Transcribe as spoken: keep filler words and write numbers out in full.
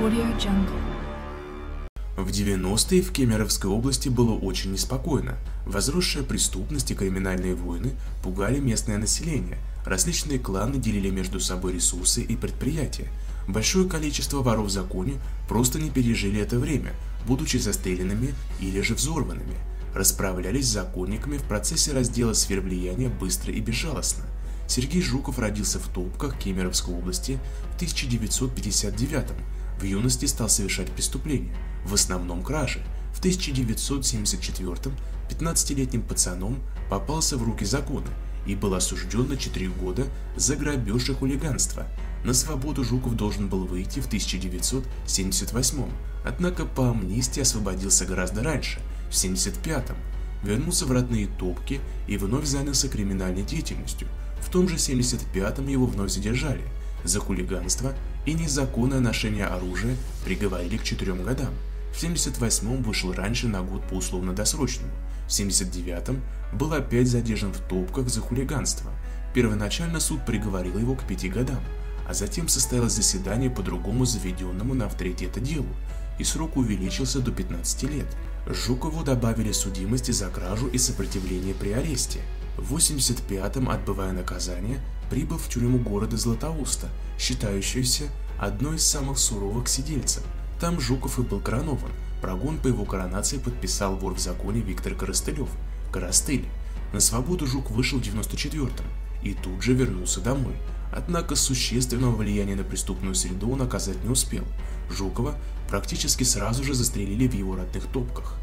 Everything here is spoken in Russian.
AudioJungle. В девяностые в Кемеровской области было очень неспокойно. Возросшая преступность и криминальные войны пугали местное население. Различные кланы делили между собой ресурсы и предприятия. Большое количество воров в законе просто не пережили это время, будучи застреленными или же взорванными. Расправлялись с законниками в процессе раздела сфер влияния быстро и безжалостно. Сергей Жуков родился в Топках Кемеровской области в тысяча девятьсот пятьдесят девятом. В юности стал совершать преступления, в основном кражи. В тысяча девятьсот семьдесят четвёртом пятнадцатилетним пацаном попался в руки закона и был осужден на четыре года за грабеж и хулиганство. На свободу Жуков должен был выйти в тысяча девятьсот семьдесят восьмом, однако по амнистии освободился гораздо раньше, в семьдесят пятом. Вернулся в родные Топки и вновь занялся криминальной деятельностью. В том же семьдесят пятом его вновь задержали. За хулиганство и незаконное ношение оружия приговорили к четырем годам. В семьдесят восьмом вышел раньше на год по условно-досрочному. В семьдесят девятом был опять задержан в Топках за хулиганство. Первоначально суд приговорил его к пяти годам, а затем состоялось заседание по другому заведенному на авторитета делу, и срок увеличился до пятнадцати лет. Жукову добавили судимости за кражу и сопротивление при аресте. В восемьдесят пятом, отбывая наказание, прибыл в тюрьму города Златоуста, считающуюся одной из самых суровых сидельцев. Там Жуков и был коронован. Прогон по его коронации подписал вор в законе Виктор Коростылев, Коростыль. На свободу Жук вышел в девяносто четвёртом и тут же вернулся домой. Однако существенного влияния на преступную среду он оказать не успел. Жукова практически сразу же застрелили в его родных Топках.